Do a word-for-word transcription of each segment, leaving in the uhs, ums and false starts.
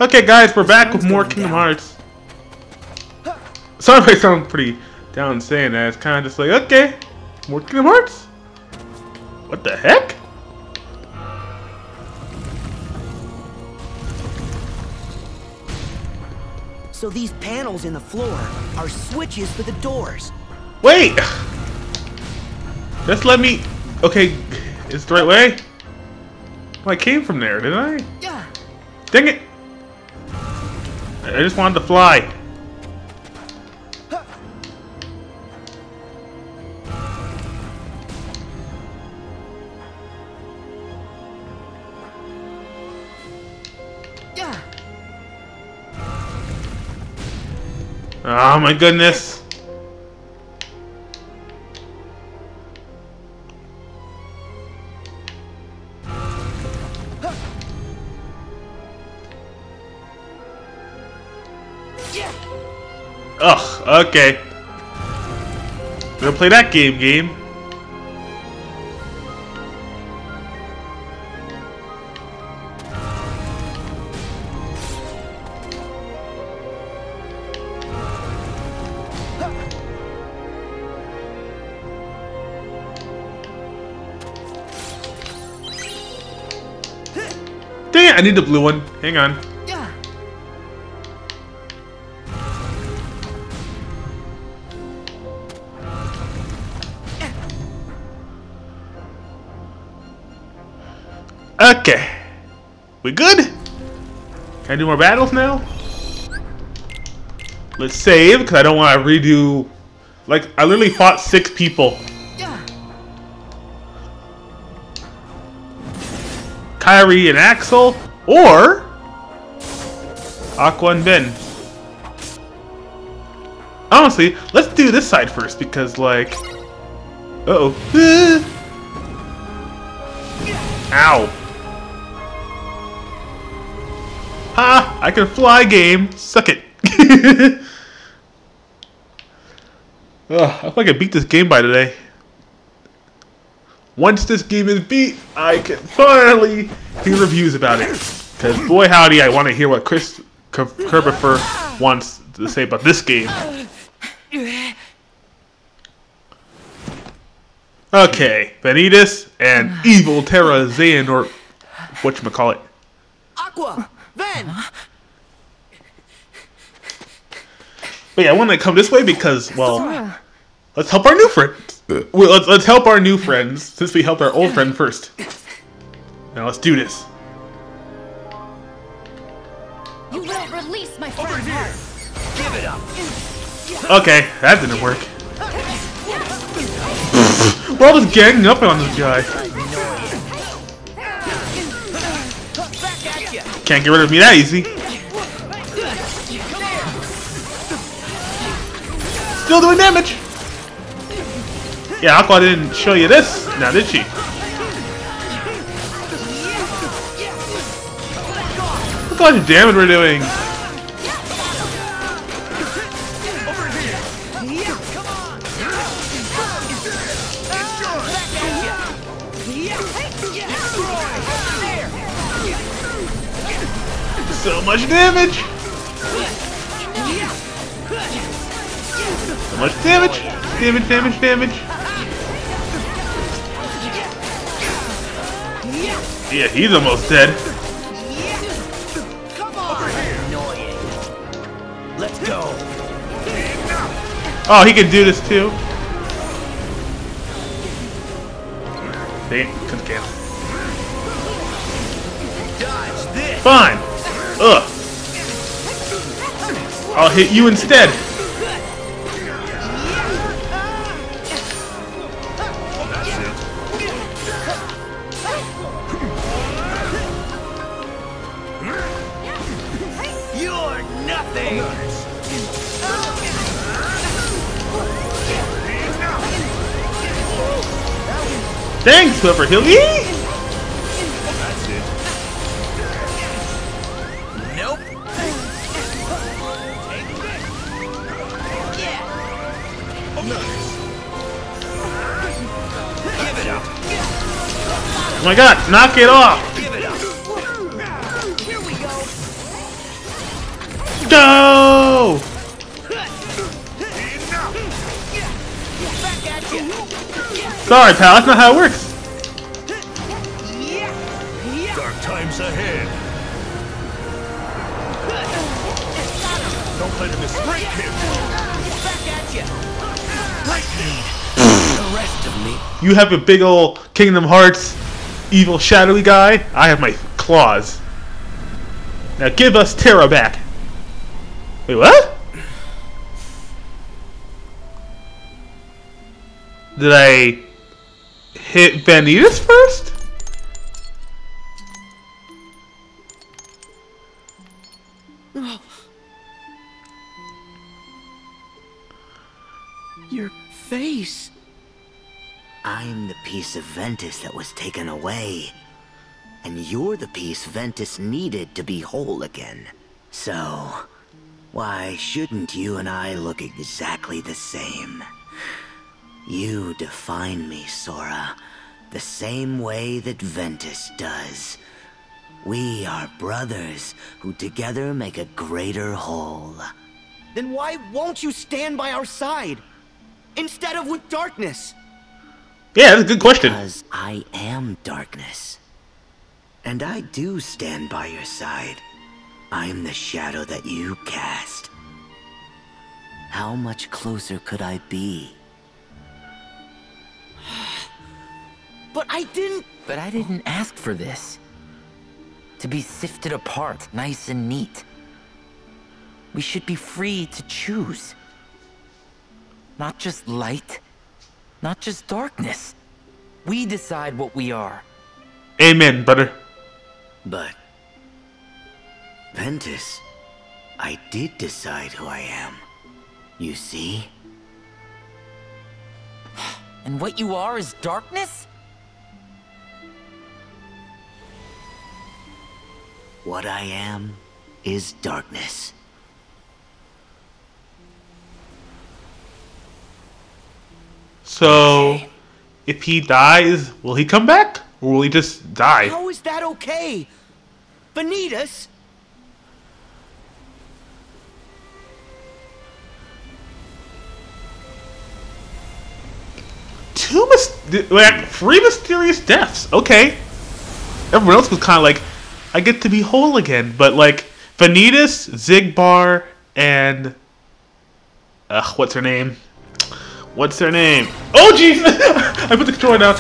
Okay, guys, we're back with more Kingdom Hearts. Sorry if I sound pretty down saying that. It's kind of just like, okay, more Kingdom Hearts? What the heck? So these panels in the floor are switches for the doors. Wait! Just let me... Okay, is it the right way? Well, I came from there, didn't I? Yeah. Dang it! I just wanted to fly. Yeah. Oh my goodness. Ugh, okay. We're gonna play that game, game. Dang it, I need the blue one. Hang on. Okay. We good? Can I do more battles now? Let's save, because I don't want to redo... Like, I literally fought six people. Kairi and Axel, or... Aqua and Ben. Honestly, let's do this side first, because, like... Uh-oh. Ow. Ha! I can fly, game. Suck it. Ugh, I hope I can beat this game by today. Once this game is beat, I can finally hear reviews about it. Because boy howdy, I want to hear what Chris Kerbifer wants to say about this game. Okay, Vanitas and Evil Terra Zayn, or whatchamacallit. Aqua! Ven! But yeah, I want to come this way because, well, let's help our new friends. Well, let's, let's help our new friends since we helped our old friend first. Now let's do this. You will release my friend's heart. Give it up! Okay, that didn't work. We're all just ganging up on this guy. Can't get rid of me that easy. Still doing damage. Yeah, Aqua didn't show you this, now did she? Look how much damage we're doing. So much damage! So much damage! Damage, damage, damage! Yeah, he's almost dead. Come on! Annoying. Let's go. Oh, he can do this too. Dang it, couldn't cancel. Dodge this. Fine! Ugh! I'll hit you instead! You're nothing. Thanks, whoever healed me! Nope. Give it up. Oh my god, knock it off! Give it up. Here we go. go! Sorry, pal. That's not how it works. Dark times ahead. Don't let him escape him. Back at you. Lightning. The rest of me. You have a big ol' Kingdom Hearts evil shadowy guy. I have my claws. Now give us Terra back. Wait, what? Did I hit Vanitas first? Your face. I'm the piece of Ventus that was taken away. And you're the piece Ventus needed to be whole again. So, why shouldn't you and I look exactly the same? You define me, Sora, the same way that Ventus does. We are brothers who together make a greater whole. Then why won't you stand by our side? Instead of with darkness? Yeah, that's a good question. Because I am darkness. And I do stand by your side. I'm the shadow that you cast. How much closer could I be? But I didn't... But I didn't ask for this. To be sifted apart, nice and neat. We should be free to choose. Not just light, not just darkness. We decide what we are. Amen, brother. But... Ventus, I did decide who I am. You see? And what you are is darkness? What I am is darkness. So, if he dies, will he come back? Or will he just die? How is that okay? Vanitas? Two mys- like three mysterious deaths. Okay. Everyone else was kind of like, I get to be whole again. But like Vanitas, Xigbar, and uh, what's her name? What's her name? Oh jeez! I put the controller down.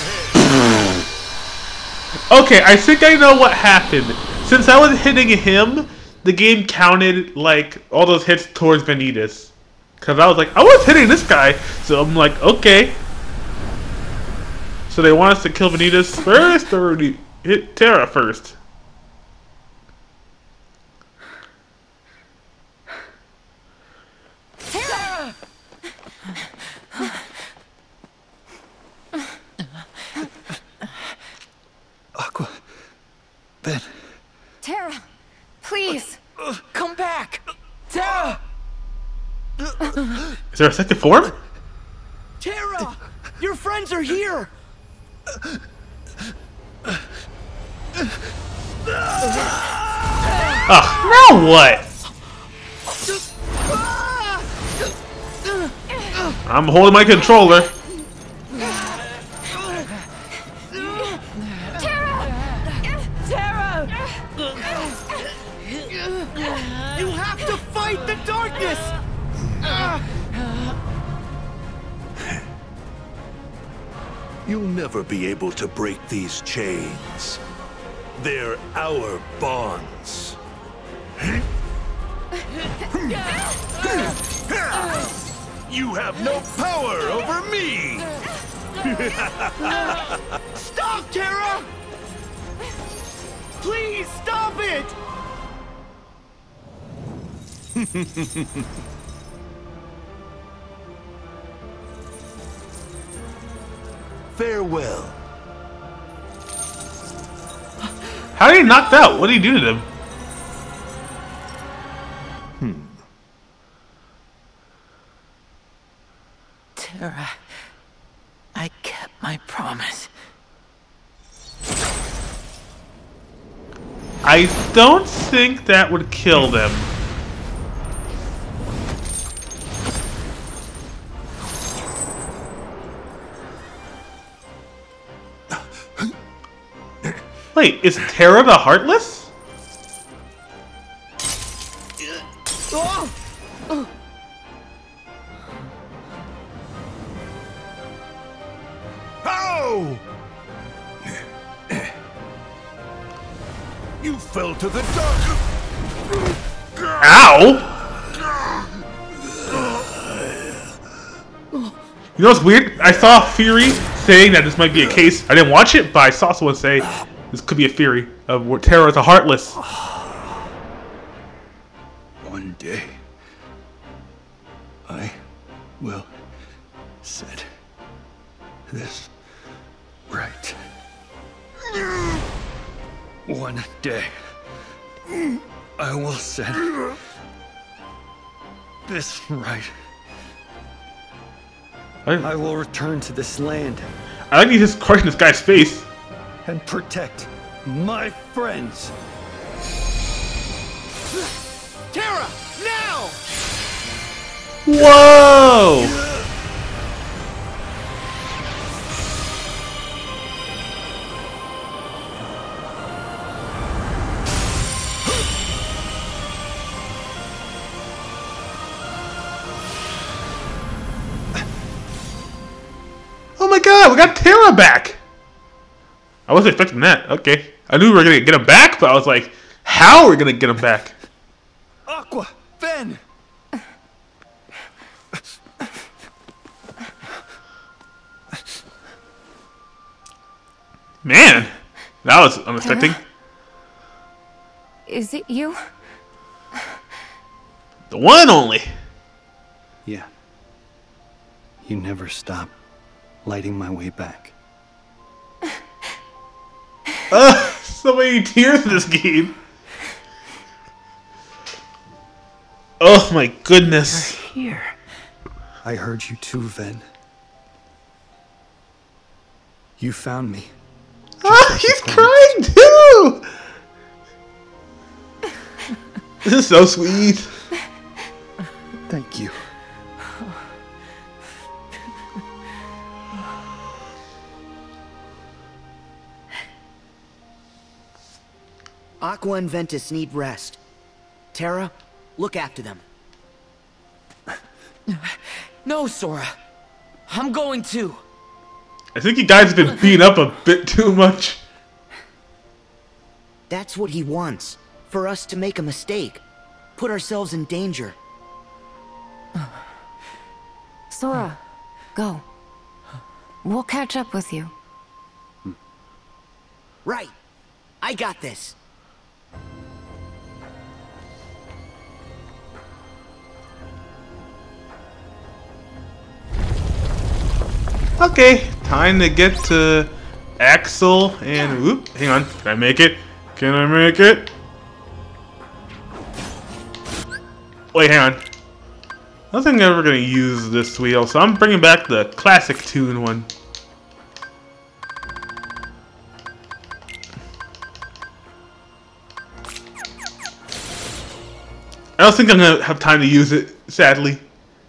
Okay, I think I know what happened. Since I was hitting him, the game counted like all those hits towards Vanitas. Cause I was like, I was hitting this guy, so I'm like, okay. So they want us to kill Vanitas first, or do you hit Terra first? Terra! Aqua. Ben. Terra, please. Come back! Terra! Is there a second form? Terra! Your friends are here! Oh, now what? I'm holding my controller. Terra! You have to fight the darkness! You'll never be able to break these chains. They're our bonds. You have no power over me! Stop, Terra! Please, stop it! Farewell. How did he knocked out? What did he do to them? Terra, I kept my promise. I don't think that would kill them. Wait, is Terra the Heartless? Ow! You fell to the dark. Ow! You know what's weird? I saw Fury saying that this might be a case. I didn't watch it, but I saw someone say this could be a theory of where Terra is the Heartless. One day, I will set this right. One day, I will set this right. I, I will return to this land I like he's just crushing this guy's face. and protect my friends. Terra, now! Whoa! Oh my god, we got Terra back! I wasn't expecting that. Okay. I knew we were gonna get him back, but I was like, how are we gonna get him back? Aqua, Ven! Man, that was unexpected. Terra? Is it you? The one and only. Yeah. You never stop lighting my way back. Uh, so many tears in this game. Oh my goodness. Here. I heard you too, Ven. You found me. Ah, he's crying too! This is so sweet. Thank you. Aqua and Ventus need rest. Terra, look after them. No, Sora. I'm going to. I think you guys have been beaten up a bit too much. That's what he wants. For us to make a mistake. Put ourselves in danger. Sora, go. We'll catch up with you. Right. I got this. Okay, time to get to Axel and whoop, hang on, can I make it? Can I make it? Wait, hang on. I don't think I'm ever gonna use this wheel, so I'm bringing back the classic tune one. I don't think I'm gonna have time to use it, sadly.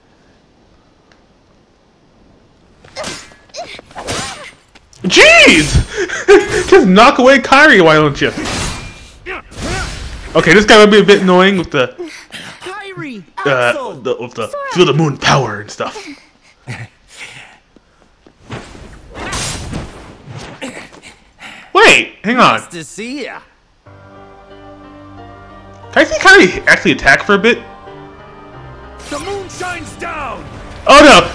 Jeez! Just knock away Kairi, why don't you? Okay, this guy would be a bit annoying with the Kairi! uh, the, with the feel the moon power and stuff. Wait, hang on. To see ya. Can I see Kairi actually attack for a bit? The moon shines down! Oh no!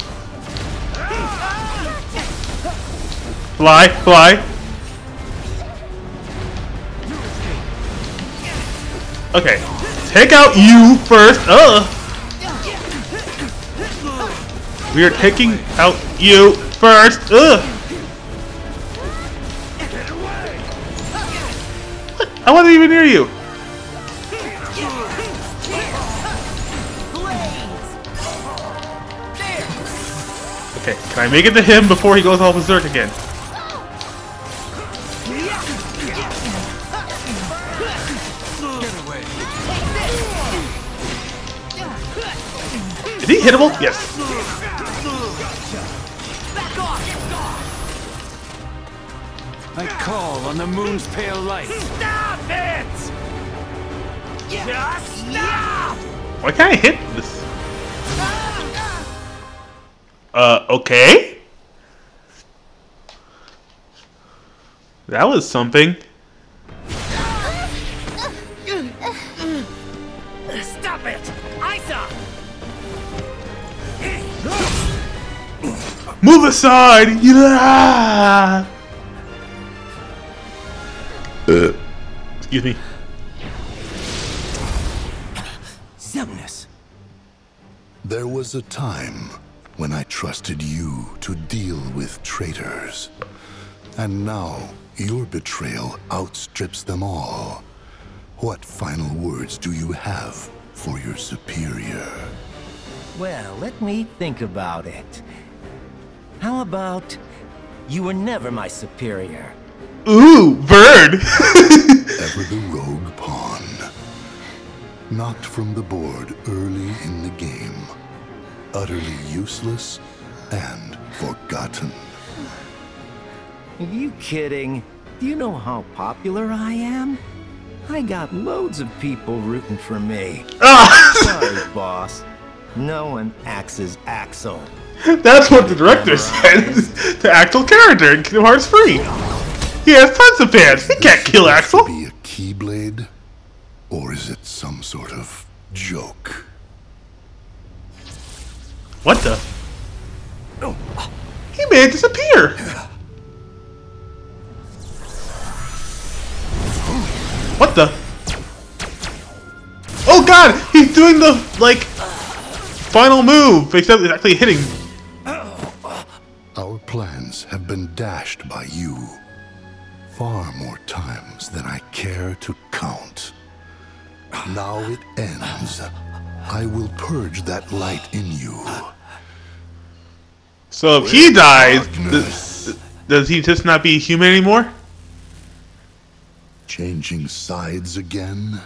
Fly, fly. Okay, take out you first. Ugh. We are taking out you first. Ugh. What? I wasn't even near you. Okay, can I make it to him before he goes all berserk again? Is he hittable? Yes. I call on the moon's pale light. Stop it! Just stop! Why can't I hit this? Uh, okay. That was something. Stop it! Isa! Move aside! Yeah! Uh, excuse me. Xemnas. There was a time when I trusted you to deal with traitors. And now, your betrayal outstrips them all. What final words do you have for your superior? Well, let me think about it. How about you were never my superior? Ooh, bird! Ever the rogue pawn. Knocked from the board early in the game. Utterly useless and forgotten. Are you kidding? Do you know how popular I am? I got loads of people rooting for me. Sorry, boss. No one axes Axel. That's what the director said to actual character in Kingdom Hearts three. He has tons of fans. He can't kill Axel. Be a Keyblade, or is it some sort of joke? What the? He made it disappear. What the? Oh god, he's doing the like final move, except it's actually hitting. Our plans have been dashed by you. Far more times than I care to count. Now it ends. I will purge that light in you. So if he dies, does, does he just not be human anymore? Changing sides again?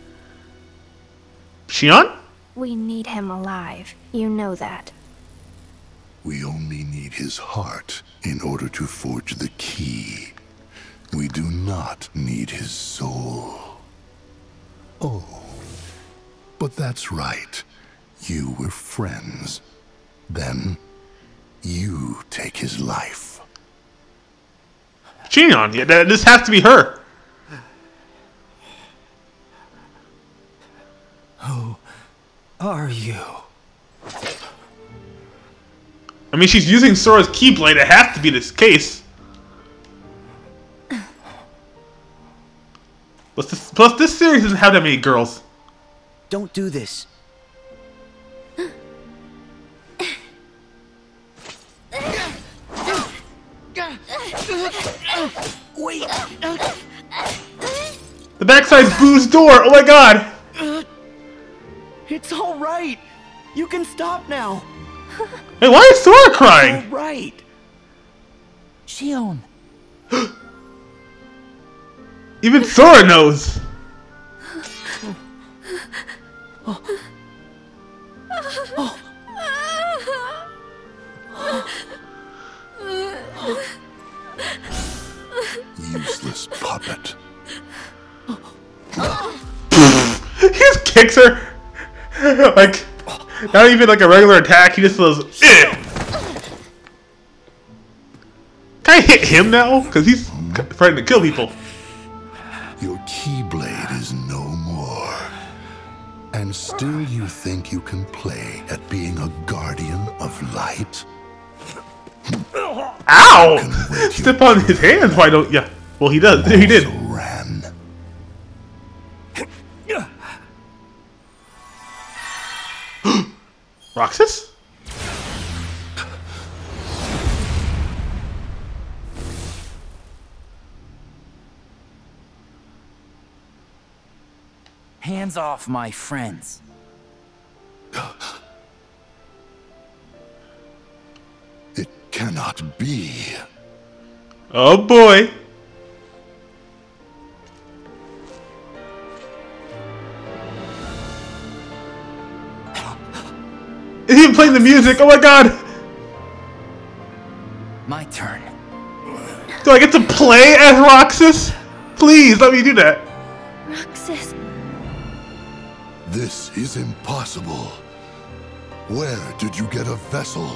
Xion? We need him alive. You know that. We only need his heart in order to forge the key. We do not need his soul. Oh, but that's right. You were friends. Then, you take his life. Xion, yeah, that, this has to be her. Who are you? I mean, she's using Sora's Keyblade. It has to be this case. Plus this, plus, this series doesn't have that many girls. Don't do this. Wait! The backside's Boo's door. Oh my god. It's all right. You can stop now. Hey, why is Sora crying? All right. Xion. Even Sora knows. Useless puppet. He just kicks her. Like, not even like a regular attack. He just goes, eh. Can I hit him now? Because he's threatening to kill people. Your Keyblade is no more. And still you think you can play at being a guardian of light? Ow! Step on his hands, why don't ya? Well, he does. He did. Ran. Roxas? Hands off my friends. It cannot be. Oh boy. Is he playing the music? Oh my god! My turn. Do I get to play as Roxas? Please, let me do that. Roxas. This is impossible. Where did you get a vessel?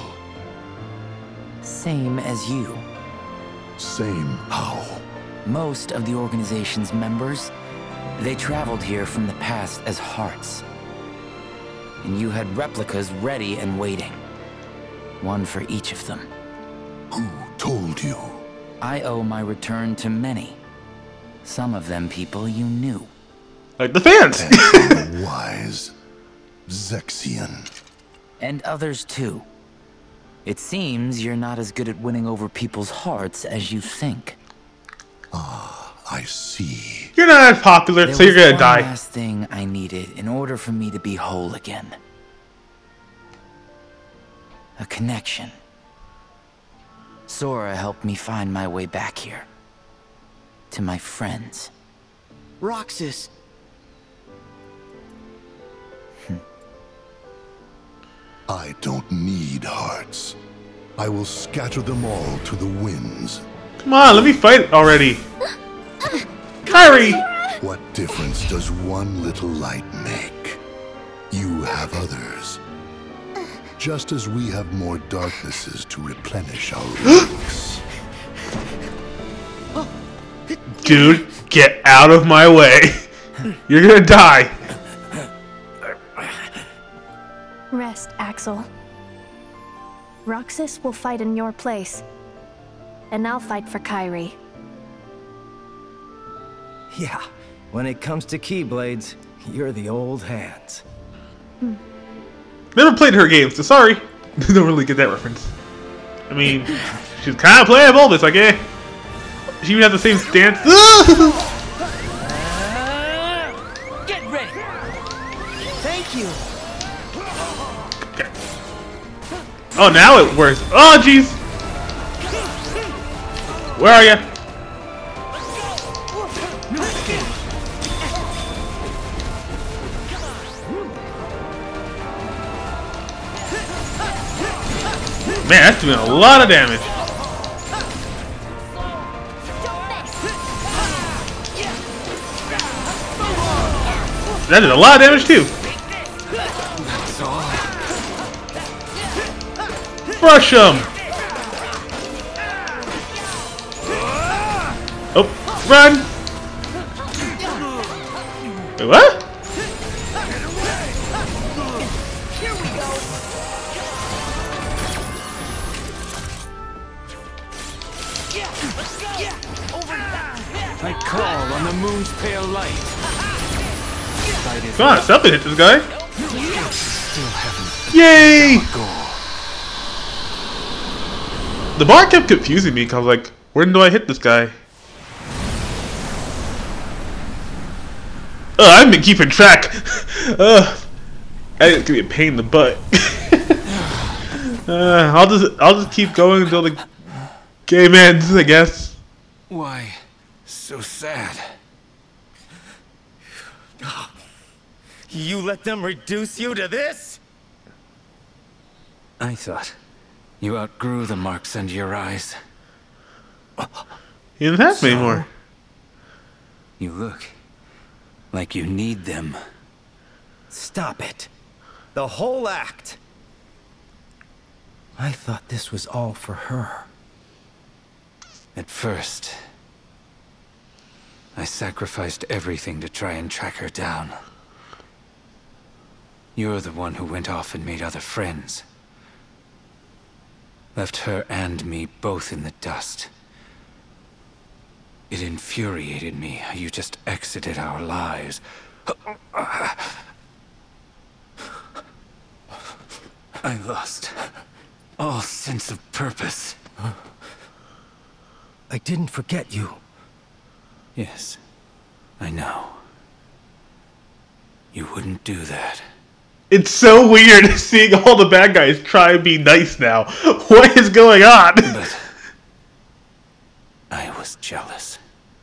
Same as you. Same how? Most of the organization's members, they traveled here from the past as hearts. And you had replicas ready and waiting. One for each of them. Who told you? I owe my return to many. Some of them people you knew. Like the fans! And wise Zexion. And others too. It seems you're not as good at winning over people's hearts as you think. Ah, I see. You're not as popular, There so you're was gonna one die. last thing I needed in order for me to be whole again. A connection. Sora helped me find my way back here. To my friends. Roxas. I don't need hearts. I will scatter them all to the winds. Come on, let me fight already. Kairi! What difference does one little light make? You have others. Just as we have more darknesses to replenish our ranks. Dude, get out of my way. You're gonna die. Rest, Axel. Roxas will fight in your place. And I'll fight for Kairi. Yeah, when it comes to Keyblades, you're the old hands. Never played her games, so sorry. Don't really get that reference. I mean, she's kind of playing Bulbous, like eh. She even has the same stance. Get ready. Thank you. Okay. Oh, now it works. Oh, jeez. Where are you? Man, that's doing a lot of damage. That did a lot of damage too. Crush him. Oh, run. Wait, what? I call on the moon's pale light. Come on, something hit this guy. Yay! The bar kept confusing me because I was like, when do I hit this guy? Ugh, I haven't been keeping track. Ugh, it's gonna be a pain in the butt. uh, I'll just, I'll just keep going until the game ends, I guess. Why so sad? You let them reduce you to this? I thought you outgrew the marks under your eyes. You didn't have So, me anymore. You look like you need them. Stop it. The whole act. I thought this was all for her. At first, I sacrificed everything to try and track her down. You're the one who went off and made other friends. Left her and me both in the dust. It infuriated me how you just exited our lives. I lost all sense of purpose. I didn't forget you. Yes, I know. You wouldn't do that. It's so weird seeing all the bad guys try and be nice now. What is going on? But I was jealous.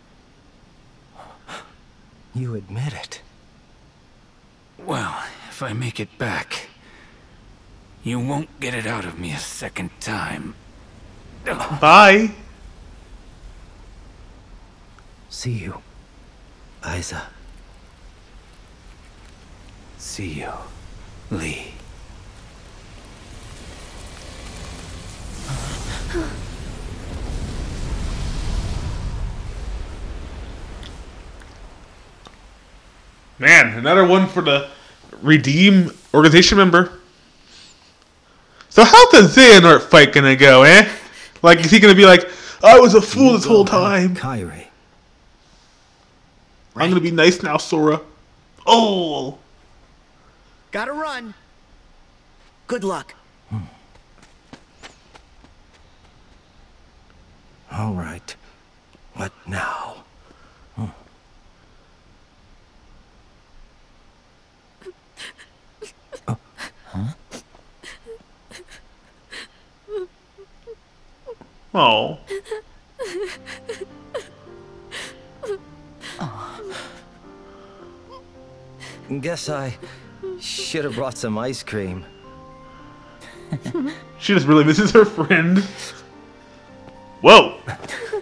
You admit it. Well, if I make it back, you won't get it out of me a second time. Bye. see you. Aiza. See you, Lee. Man, another one for the Redeem organization member. So how's the Xehanort fight gonna go, eh? Like, is he gonna be like, I was a fool this whole time. Kairi. I'm gonna be nice now, Sora. Oh! Gotta run. Good luck. Hmm. All right. What now? Hmm. Oh. Huh? Oh. Guess I should have brought some ice cream. She just really misses her friend. Whoa! I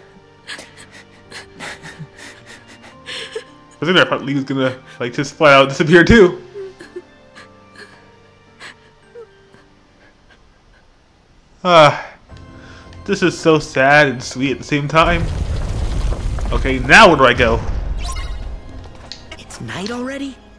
think that part Lee's gonna like just flat out disappear too. Ah, this is so sad and sweet at the same time. Okay, now where do I go? It's night already?